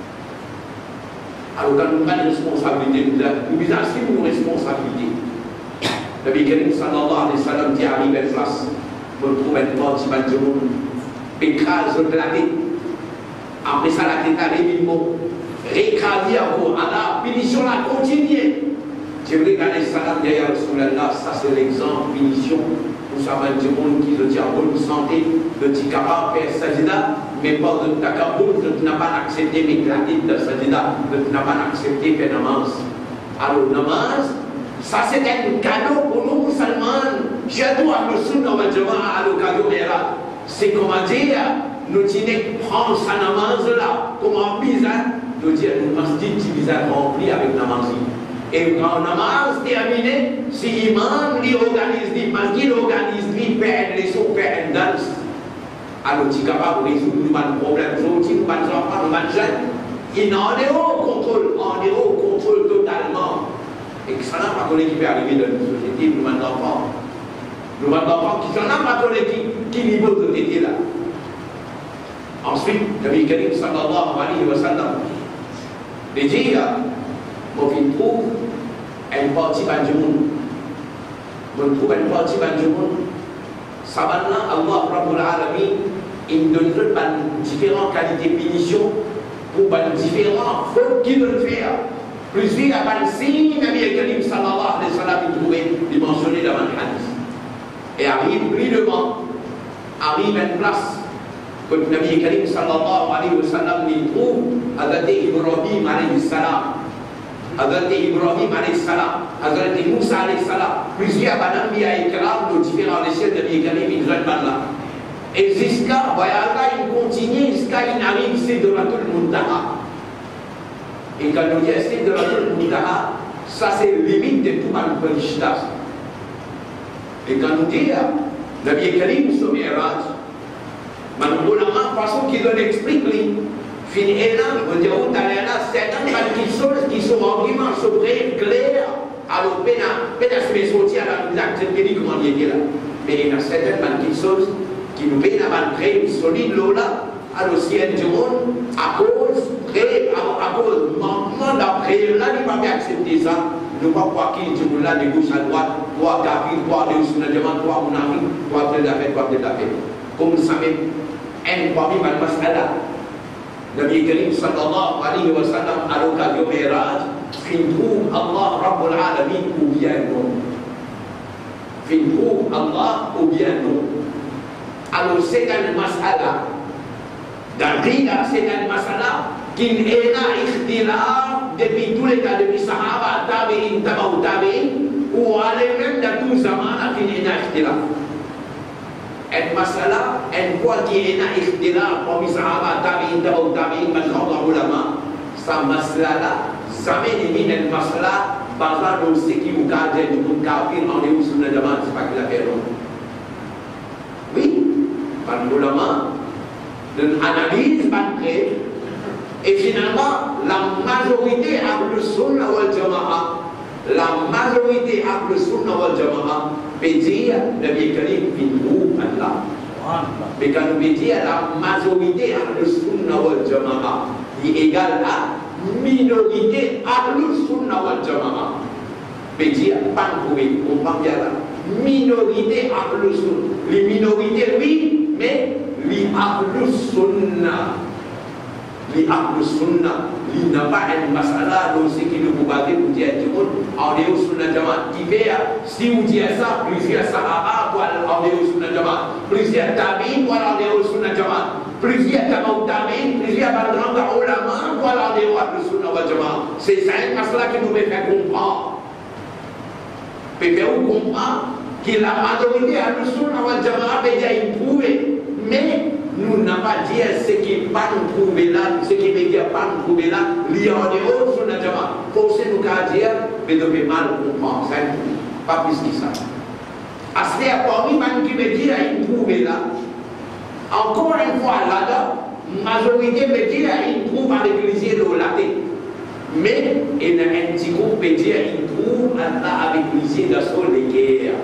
Alors, quand nous prenons responsabilité, nous avons une responsabilité. Le Karim sallallahu alayhi wa sallam qui arrive à place, nous trouvons un petit bâtiment, écrase le planète. Après ça, la tête à l'émiment, récraser encore, à la finition, la continuer. Je vais regarder ça derrière Rasulallah, ça c'est l'exemple, finition, pour savoir du monde qui se tient en bonne santé, de t'y capable de faire sajida, mais pas de ta capable, de tu n'as pas accepté mes gratuites de sajida, de tu n'as pas accepté faire namaz. Alors, namaz, ça c'est un cadeau pour nous musulmans. Je dois le sunna wal jama'a à l'occasion de là. C'est comment dire, nous tenons prendre sa namaz là, comment bizarre, nous dire, nous masjid qui bizarre rempli avec namaz. Et quand namaz terminé, si imam lui organise, lui masjid organise, lui fait les sons, fait une danse, alors tu es capable de résoudre nos problèmes, nous nous enfants, nos jeunes. Il est en dehors contrôle, en dehors contrôle totalement. Et que ça n'a pas connu qui peut arriver dans une société, nous mandons enfants. Nous mandons enfants qui n'en a pas connu qui, qui niveau de société là. Ensuite, le Nabi Karim sallallahu alayhi wa sallam, il dit, on trouve une partie du monde. On trouve une partie du monde. Sabanna, Allah Rabbul Alamin, il donne différentes qualités de punition pour différents fautes qu'il veut faire. Plusieurs avant signe, Nabi Karim sallallahu alayhi wa sallam, il trouvait, il mentionnait dans le hadith. Et arrive brièvement, arrive à une place que le Nabi Karim sallallahu alayhi wa sallam, il trouve Hazrat Ibrahim alayhi salam. Hazrat Ibrahim alayhi salam, Hazrat Moussa alayhi salam, plusieurs banambiya ikram de différents échelles de Nabi Karim, ils ont là. Et jusqu'à, voilà, il continue, jusqu'à il arrive, c'est de la Tul Muntaha. Et quand on dit c'est de la Tul Muntaha, ça c'est la limite de tout le Perishtas. Et quand on dit, Nabi Karim sur Mi'raj, mais la façon qu'il donne explique, fin élan, on dit, on a là, certaines choses qui sont arguments, sont très clairs, alors, peut-être que je vais sortir à la misère, comment il est là. Mais il y a certaines choses qui nous viennent à créer une solide là, alors si un monde, à cause, à cause, moment d'après, là, il ne va pas accepter ça. Nous ne pouvons pas qu'il y là de gauche à droite, toi, David, toi, de sur le demande, toi, mon ami, toi, tu l'as fait, toi, tu l'as fait. Comme vous savez, un parmi ma masala, Nabi Karim sallallahu alayhi wa sallam, à l'occasion de Mi'raj, fin trouve Allah Rabbul Alamin ou bien non. Fin trouve Allah ou bien non. Alors c'est un masala, dans l'Ida, c'est un masala qui est là, ikhtilaf, depuis tous les cas, depuis Sahaba, Tabi'in, Tabaou Tabi'in, ou aller même dans tout zaman, qui est là, ikhtilaf. Un masala, un fois qui est là, ikhtilaf, parmi Sahaba, Tabi'in, Tabaou Tabi'in, Mazhab al-Ulama, sa masala, jamais il y a un masala, basé sur ce qui vous garde, du monde kafir, en est où sur le demande, c'est pas qu'il a fait non. Oui, par l'ulama, l'analyse banquée, et finalement, la majorité a le sunna wal jama'a, la majorité a le sunna wal jama'a, peut dire, Nabi Karim, finou Allah. Mais quand on peut dire, la majorité a le sunna wal jama'a, il est égal à minorité a le sunna wal jama'a. Peut dire, pas trouvé, on prend bien là. Minorité a le sunna. Les minorités, oui, mais les a le sunna. Les a le sunna. Il n'a pas un masala, donc c'est qui nous peut battre pour dire tout le monde, on est au sunna jama'a. Qui fait, si vous dites ça, plusieurs sahaba, on est au sunna jama'a. Plusieurs tabi'in, on est au sunna jama'a. Plusieurs tabaou tabi'in, plusieurs grands ulama, voilà les rois de Sunna wal Jamaah. C'est ça une masala qui nous fait comprendre. Fait faire comprendre que la majorité à le Sunna wal Jamaah veut dire prouver. Mais nous n'avons pas dit ce qui n'est pas nous prouver là, ce qui veut dire pas nous prouver là, lié en dehors Sunna Jamaah. Forcez nous qu'à dire, mais nous devons mal comprendre. Pas plus que ça. À ce moment-là, parmi les qui veut dire prouver là, encore une fois là-dedans, la majorité veut dire qu'il trouve avec l'Église de l'Athée. Mais il y a un petit groupe qui veut dire qu'il trouve avec l'Église de l'Église.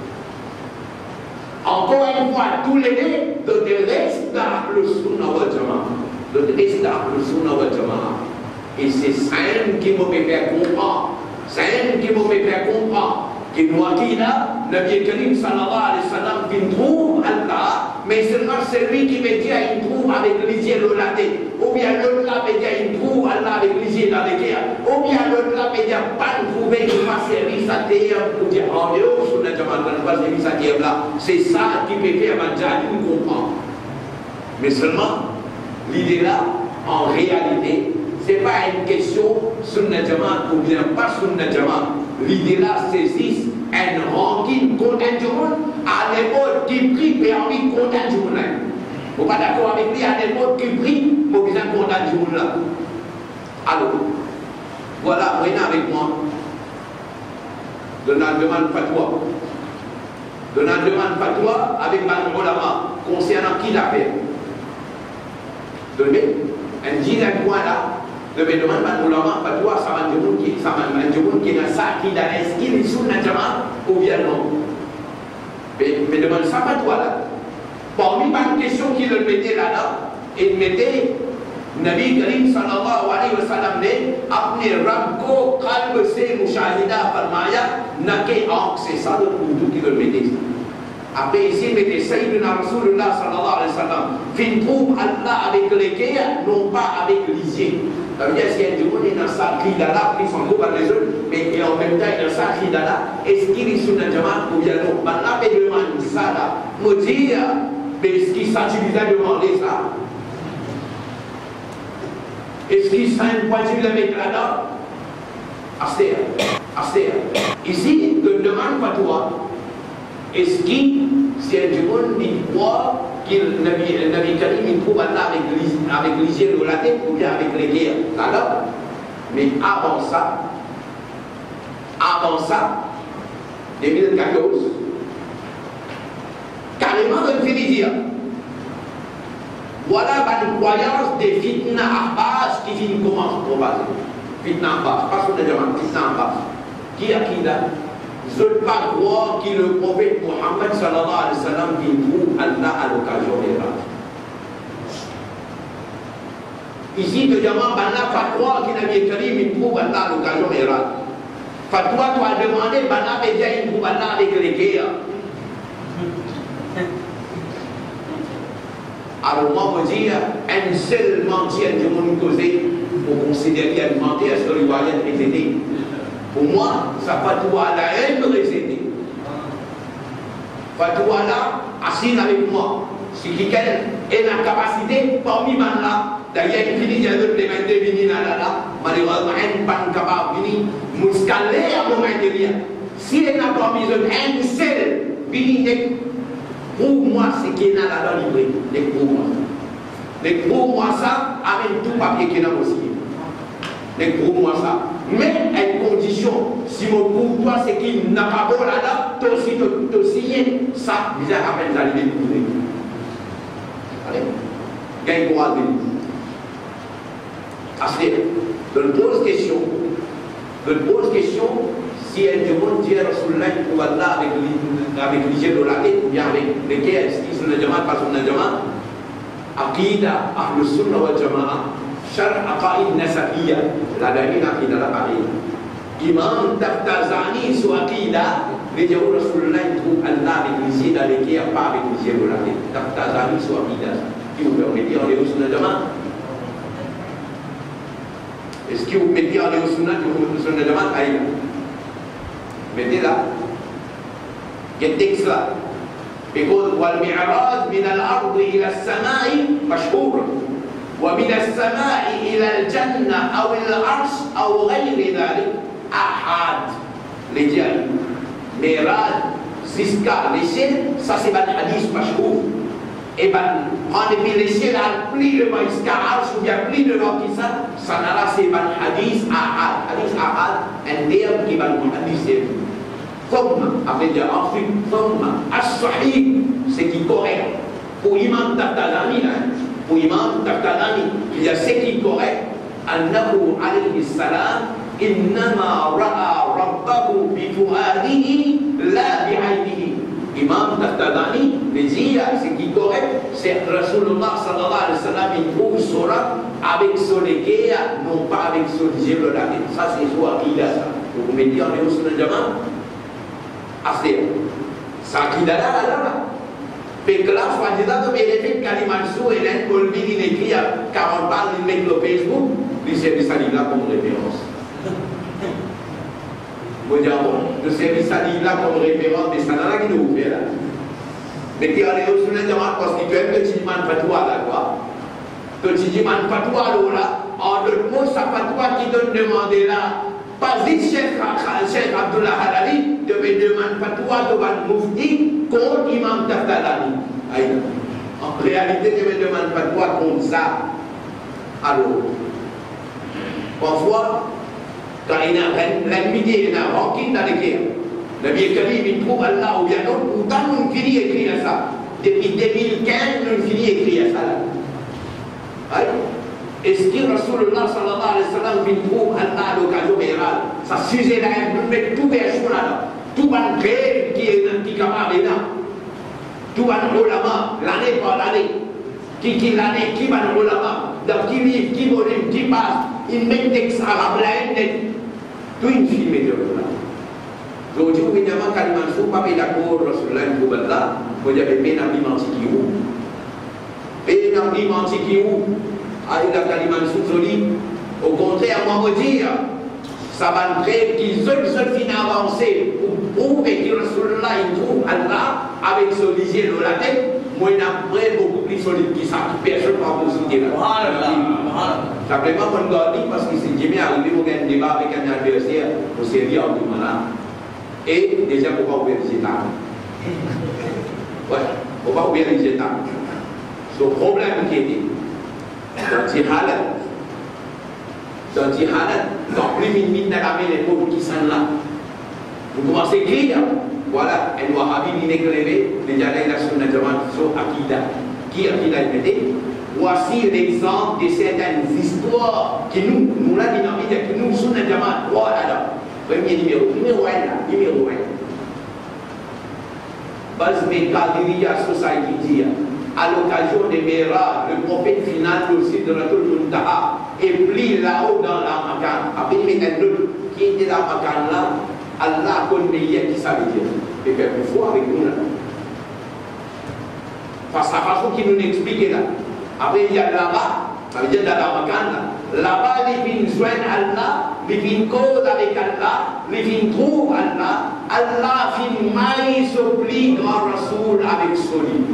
Encore une fois, tous les deux, le reste dans le Sunna wal Jamaah. Le reste dans le Sunna wal Jamaah. Et c'est ça qui me fait comprendre. C'est ça qui me fait comprendre. Que nous avons là, le Nabi Karim sallallahu alayhi wa sallam qui trouve Allah, mais seulement celui qui veut dire qu'il trouve avec les yeux de la tête, ou bien l'autre là veut dire qu'il trouve Allah avec les yeux de la tête, ou bien l'autre là veut dire pas trouver qu'il va servir sa terre pour dire en dehors, sur le Jamaah, il va servir sa terre là. C'est ça qui me fait Manjani comprendre. Mais seulement, l'idée là, en réalité, ce n'est pas une question sur le Jamaah ou bien pas sur le Jamaah. L'idée là saisit un ranking contre un jour à l'époque qui prie permis contre un jour. Vous n'êtes pas d'accord avec lui à l'époque qui prie pour bien contre un jour là. Alors, voilà, venez avec moi. Donald demande fatwa. Donald demande fatwa avec Ban Ulama concernant qui l'affaire. Donnez un dixième point là. Le demande Ban Ulama fatwa, ça va dire qui ça va dire qui n'a ça qui a inscrit les Sunna Jamaah ou bien non. Mais me demande ça fatwa là. Parmi les questions qu'il mettait là-dedans, il mettait Nabi Karim sallallahu alayhi wa sallam ne apne Rabb ko qalb se mushahida farmaya na ke aankh se, ça le Urdu qui le mettait. Après ici, il mettait Sayyidina Rasulullah sallallahu alayhi wa sallam. Fin trouve Allah avec les cœurs, non pas avec les yeux. Ça veut dire qu'il y a du monde qui a sa cri d'Allah, qui sont par les autres, mais en même temps il a sa cri d'Allah. Est-ce qu'il est sur le Jamaah ou bien non? Maintenant, il demande ça là. Me dire, mais est-ce qu'il s'agit de demander ça? Est-ce qu'il s'agit de mettre là-dedans? Astéa, Astéa. Ici, je demande pas toi. Est-ce qu'il c'est du monde qui croit que le Nabi Karim trouve Allah avec les yeux de la tête ou bien avec les guerres? Alors, mais avant ça, avant ça, deux mille quatorze, carrément, je vais dire, voilà une croyance des fitna Abbas qui finit commence pour baser. Fitna Abbas, pas sur le demande, fitna Abbas. Qui a qui là? Je ne peux pas croire que le prophète Mohammed sallallahu alayhi wa sallam qui trouve Allah à l'occasion des rages. Ici, le diamant, il n'a pas croire qu'il Nabi Karim il trouve Allah à l'occasion des rages. Fatwa, tu as demandé, Bana Bédia il trouve Allah avec les guerres. Alors moi, je dis, un seul mentir de mon causé pour considérer un mentir sur le voyage précédé. Pour moi, ça fatwa la haine récédée. Fatwa là, assis avec moi. Si quelqu'un a la capacité, parmi man là, d'ailleurs, il finit de implémenter vini là là là, malheureusement, il n'est pas capable de venir muscaler à mon intérieur. Si il n'a pas mis un seul, vini, pour moi, c'est qu'il y a là dans le livre. Pour moi. Pour moi, ça, avec tout papier qu'il y a aussi. Pour moi, ça. Mais à une condition, si mon pour toi c'est qu'il n'a pas beau là-dedans, toi aussi te signer, ça, déjà à peine d'arriver de vous. Allez, gagne pour aller. Assez. Je me pose question, je me pose question, si elle demande Dieu Rasulullah pour Allah avec l'hygiène de la tête, ou bien avec lesquels, si c'est une demande, pas sur une demande, Aqida, Ahlus Sunnah wal Jamaah. Syar aqaid nasabiyah la dari aqidah al-aqid imam taftazani su aqidah dia jauh Rasulullah itu Allah dikisi dari kia apa dikisi ulama taftazani su aqidah qui vous permettez en les sunna jamaah est-ce que vous mettez en les sunna sunna jamaah aïe mettez là quel texte là يقول والمعراج من الأرض إلى السماء مشهور ومن السماء إلى الجنة أو العرش أو غير ذلك أحد. Les dieux, Mérad, Ziska, les ciels, ça c'est un hadith mashkouf. Et ben, on est mis les ciels à pli de Maïska, Arsh ou bien pli de l'Okissa, ça n'a là c'est un hadith ahad. Hadith ahad, un terme qui va nous hadith. Thumma, après dire ensuite, Thumma, as-sahih, c'est qui correct. Pour Imam Tabtalani, pour Imam Tabtalani, il y a ce qui est correct. Annahu alayhi salam, innama ra'a rabbahu bifuadihi, la bi'aynihi. Imam Tabtalani, les dit, ce qui est correct, c'est Rasulullah sallallahu alayhi wa sallam, il trouve Surah avec son équerre, non pas avec son dieu. Ça, c'est soit Akida, ça. Vous pouvez dire, on est au Sunnah Jamaat. Asli, sakit ada ada. Peklas wajib tu benefit kalimat su dan kolbi ini dia kawan paling link lo Facebook bisa bisa dibilang comme référence. Mujawab, bisa bisa dibilang comme référence di sana lagi tu bela. Beti ada usulan jamaah konstituen tu ciman fatwa lah quoi. Tu ciman fatwa lo lah. En d'autres mots, sa fatwa qui donne demander là. Pas dit Cheikh Abdullah Halali devait demander fatwa devant Mufti contre Imam Tabtalani. En réalité, devait demander fatwa contre ça. Alors, parfois, quand il y a l'amitié, il y a un ranking dans les guerres. Le Nabi Karim, il trouve Allah ou bien non, ou tant nous finit écrire ça. Depuis deux mille quinze, nous finit écrire ça là. Est-ce que Rasulullah sallallahu alayhi wa sallam vient trouver Allah à l'occasion générale? Ça sujet là, il met tout vers soi là. Tout va créer qui est qui capable là. Tout va ulama l'année par l'année. Qui qui l'année qui va ulama, dans qui livre, qui volume, qui passe, il met texte arabe là, tout une film de là. Aujourd'hui, vous voyez quand il m'a pas fait d'accord Rasulullah pour Allah, vous avez bien appris menti qui où? Bien appris menti qui où? Avec la Kaliman Souzoli, au contraire, moi me dire, ça va entrer qu'ils seul seul fin avancé pour prouver que Rasulullah il trouve Allah avec son lisier de la tête, moi il a après beaucoup plus solide que ça, personne ne va vous dire là. Simplement, mon gars dit parce que c'est jamais arrivé au gain débat avec un adversaire au servir en tout malin. Et déjà, il ne faut pas oublier les états. Ouais, il ne faut pas oublier les états. C'est le problème qui était. Dans Jihalat, dans Jihalat, dans plus de mille d'armée, les pauvres qui sont là. Vous commencez à écrire, voilà, un Wahhabi qui est éclairé, déjà là, il a son adjoint sur Akida. Qui Akida il mettait? Voici l'exemple de certaines histoires qui nous, nous l'a dynamite, que nous sommes adjoint, voilà, premier numéro, numéro un là, numéro un. Bazme Kadiriya Society dit, à l'occasion des miracles, le prophète final aussi de la Muntaha est pris là-haut dans la Makan. Après, il met un autre qui était dans la Makan là, Allah connaît qui ça veut dire. Et bien, il faut avec nous là. Face à la façon qu'il nous explique là. Après, il y a là-bas, ça veut dire dans la Makan là. Là-bas, il vient joindre Allah, il vient cause avec Allah, il vient trouver Allah. Allah vient maïs au plus grand Rasoul avec son livre.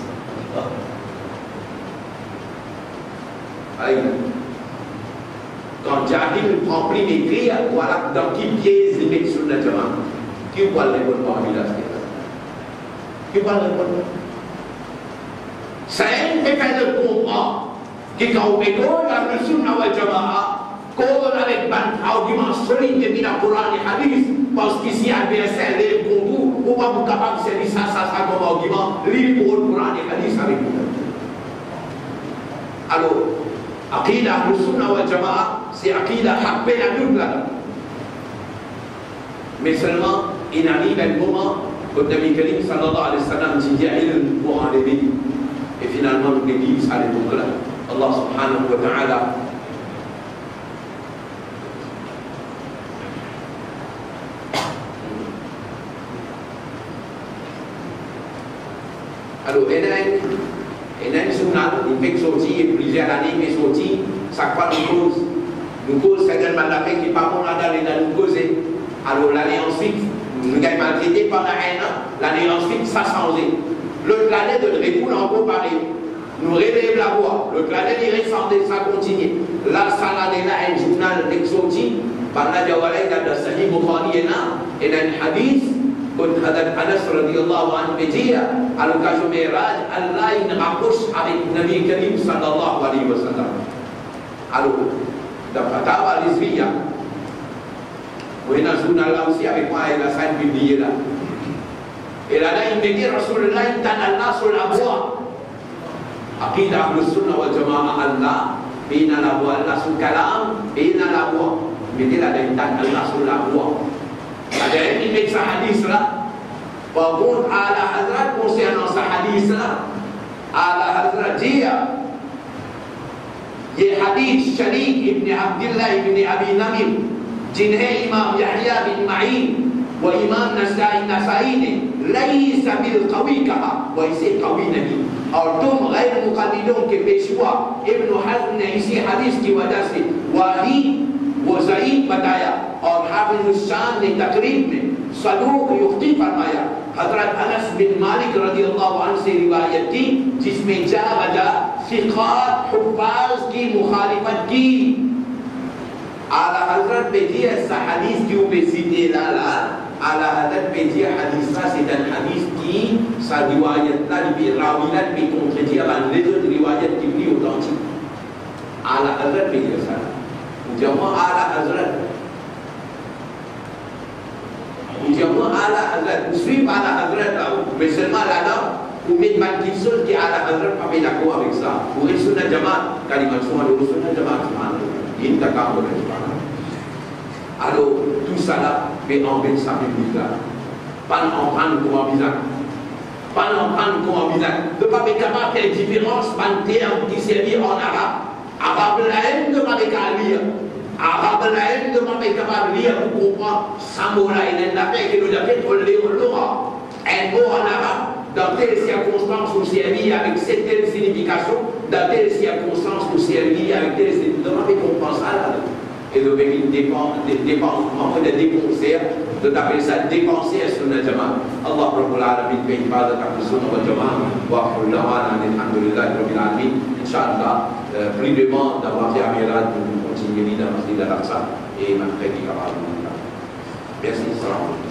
Quand Jahil prend pris mes cris, voilà dans qui pièce les mecs sur le terrain. Qui voit les bonnes parmi la terre? Qui voit les bonnes? C'est un fait de comprendre que quand on est dans le Sunnah wal Jama'a, qu'on avec un argument solide depuis le Coran et le Hadith, parce qu'ici, adversaire, les contours, on va vous capable de servir ça, ça, ça comme argument, lire pour le Coran et le Hadith avec vous. Alors, Aqida al-Sunnah wal Jama'a, c'est Aqida haqqe la doute là. Mais seulement, il arrive un moment où Nabi Karim sallallahu alayhi wa sallam dit ilm pour enlever. Et finalement, l'Église à l'époque là. Allah subhanahu wa ta'ala. Alors, il y a une sunnah, il fait sortir, plusieurs années, il fait sortir, chaque fois nous cause. Nous cause, c'est tellement la paix qui n'est pas bon là dans nous causer. Alors, l'année ensuite, nous avons maltraité pendant un an, l'année ensuite, ça a changé. L'autre année, de récoule encore pareil. nous relève la voix. Le gradin il ressemble, ça continue. Là, ça là, un journal exotique. Pendant que Jawalai dans le Sahih Bukhari et là, et dans le hadith, quand Hadith Anas radiyallahu anhu dit, à l'occasion de Miraj, Allah il rapproche avec Nabi Karim sallallahu alayhi wa sallam. Alors, dans Fatawa Rizviya, vous voyez dans le journal là aussi avec moi, il a ça publié là. Et là, il me dit, Rasulullah, il t'en Allah sur la voie. Aqidah al-Sunnah wal Jama'a Allah, bina la voie, Allah sur kalam, bina la voie. Il me dit, là, il t'en Allah sur la voie. Ada yang ini sa hadis lah. Walaupun ala hadrat concernant sa hadis lah. Ala hadrat dia. Ye hadis Sharik ibn Abdullah ibn Abi Namir. Jinhe Imam Yahya bin Ma'in. Wa Imam Nasai Nasai ne. Laisa bil qawi kaha. Wa isi qawi nabi. और तुम गैर मुकल्लिदों के पेशवा इब्न हज़्म ने इसी हदीस की वजह से वाही वो ज़ईफ़ बताया और हाफिज़ शान ने तकरीब में सदूक युक्ति फरमाया हज़रत अनस बिन मालिक रज़ियल्लाहु अन्हु से रिवायत की जिसमें जा वजा सिक़ात हुफ़ाज़ की मुखालिफत की आला हज़रत पे दिया इस हदीस की उबेसिते लाला आला हज़रत पे दिया हदीसा से दन हदीस की सा रिवायत ला भी रावियत भी कोंट्रेडिया बन ले जो रिवायत की भी ऑथेंटिक आला हज़रत पे दिया सा Ujianmu ala hazrat Ujianmu ala hazrat Usrif ala hazrat Bersama lana Umid Mankisul ki ala hazrat Pami laku avec ça Pour une sunnah jamaat Kalimat semua dulu sunnah jamaat Ini tak kamu dan jamaat Alors tout ça là Mais en fait ça fait plus là Pas en prendre comme un bizarre Pas en prendre comme un bizarre De pas être capable quelle différence Ban terme qui servit en arabe Arabe lain de mereka lire Arabe lain de mereka lire pour comprendre Samoura et Nendape qui nous a fait relire l'aura un mot en arabe dans telle circonstance ou servi avec cette telle signification dans telle circonstance ou servi avec telle signification on pense à là et le pays dépend dépend en fait de dépenser de t'appeler ça dépenser sur le jamaat Allah Rabbul Alamin bi ibadat al-sunnah wal jamaat wa qul lana alhamdulillahi rabbil alamin inshallah prie demande d'avoir fait Amiral pour continuer dans le Masjid al-Aqsa et ma frère qui va parler. Merci, salam.